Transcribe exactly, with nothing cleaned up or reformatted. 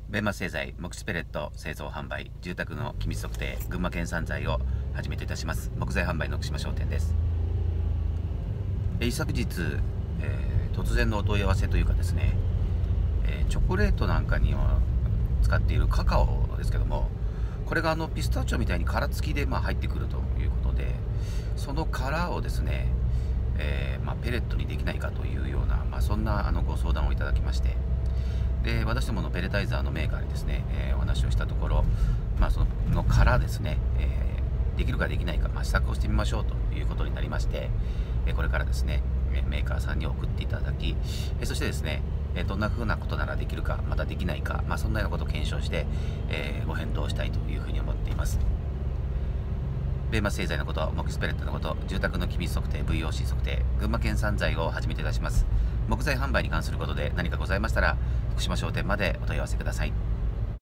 ベンマ製材、木質ペレット製造販売、住宅の機密測定、群馬県産材をはじめといたします。木材販売の福島商店です。え一昨日、えー、突然のお問い合わせというかですね、えー、チョコレートなんかに使っているカカオですけども、これがあのピスタチオみたいに殻付きでまあ入ってくるということで、その殻をですね、えーまあ、ペレットにできないかというような、まあ、そんなあのご相談をいただきまして、で私どものペレタイザーのメーカーにですね、えー、お話をしたところ、まあ、その殻ですね、えー、できるかできないか、まあ、試作をしてみましょうということになりまして、えー、これからですねメーカーさんに送っていただき、えー、そしてですねどんな風なことならできるかまたできないか、まあ、そんなようなことを検証して、えー、ご返答したいというふうに思っています。ベンマ製材のこと、木質ペレットのこと、住宅の機密測定、ブイオーシー 測定、群馬県産材を始めていたします。木材販売に関することで何かございましたら、福島商店までお問い合わせください。